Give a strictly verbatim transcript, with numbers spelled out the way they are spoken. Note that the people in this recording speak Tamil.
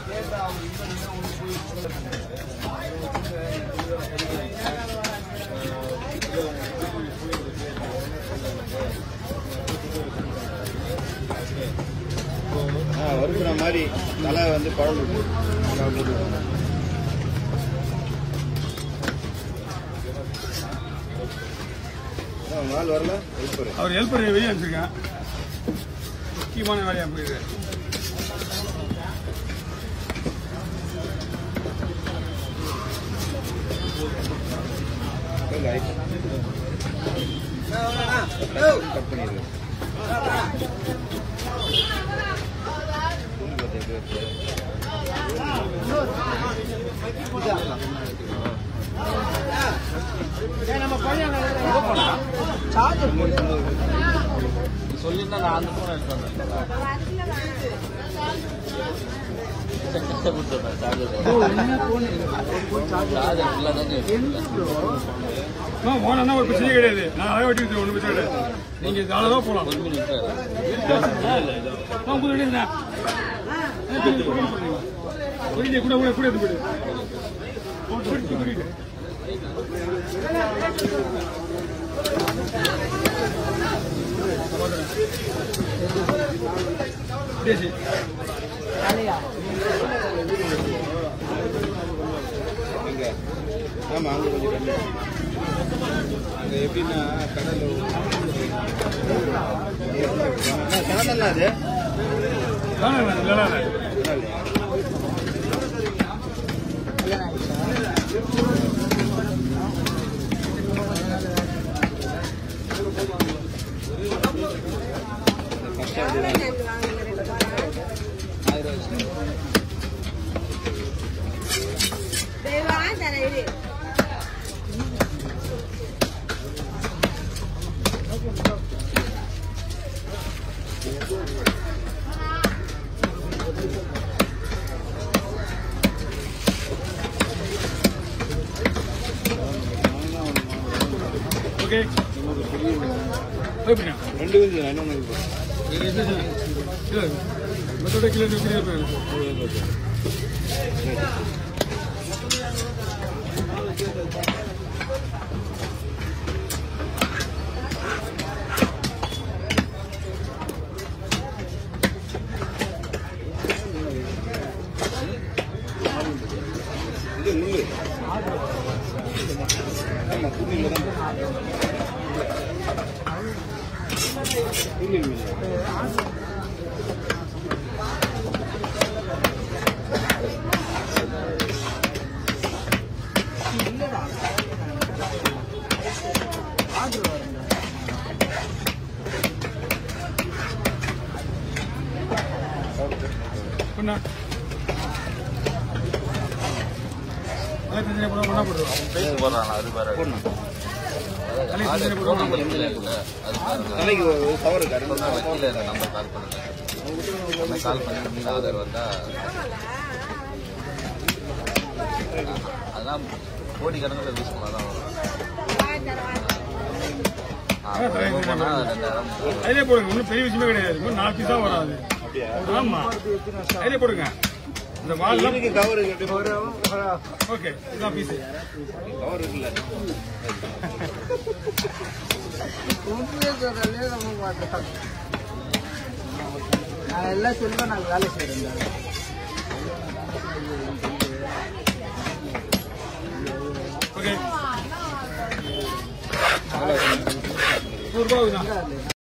வறுக்கிற மாதிரி தலை வந்து குழம்பு நாள் வரல அவர் ஹெல்ப்பர் வெளியே அனுப்பிச்சிருக்கேன். முக்கியமான வேலையா போயிருக்கு. கட் பண்ணிடுங்க. சொல்லிருந்தா நான் அந்த போன எடுத்து போனா ஒரு பிரச்சனை கிடையாது. நான் அழகா வெட்டி ஒண்ணு பிரச்சனை கிடையாது. நீங்க அழகா போலாம். கூட கூட கூட எடுத்து போயிடு. ஆமா அங்க கொஞ்சம் கம்மி. அங்க எப்படின்னா கடல் கடல் அது ஓகே ரெண்டு வந்து இன்னொன்று மற்றோட கிலோ இது முள்ளு. ஆமா புண்ணில தான் புண்ணில் மீன். புண்ணா தலைக்கு கவர் கால் பண்ணி ஆதார் வந்தா அதெல்லாம் கோடி கணக்கில் யூஸ் பண்ணாதான் வரும். அதிலே போடுங்க. ஒன்றும் பெரிய விஷயமே கிடையாது. நாலு பீஸா வராது. ஆமா அதிலே போடுங்க. இந்த வால்லாம் கவர் ஓகே இதான் பீஸ் கவர் இருக்குல்ல. நான் எல்லாம் சொல்லுவேன். நாங்கள் வேலை செய்யறேன். ஓகே நூறு ரூபாய்